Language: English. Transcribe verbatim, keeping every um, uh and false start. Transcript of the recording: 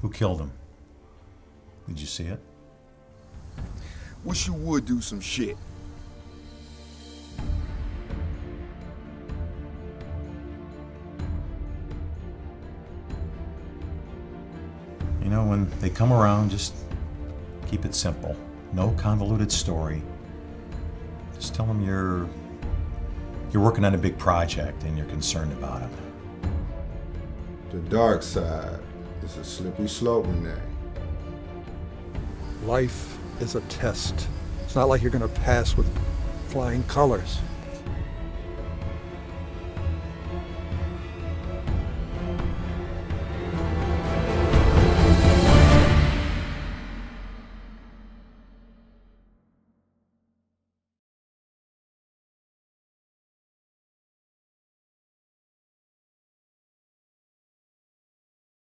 Who killed him? Did you see it? Wish you would do some shit. You know, when they come around, just keep it simple. No convoluted story. Just tell them you're you're working on a big project and you're concerned about it. The dark side is a slippery slope, Renee. Life is a test. It's not like you're going to pass with flying colors.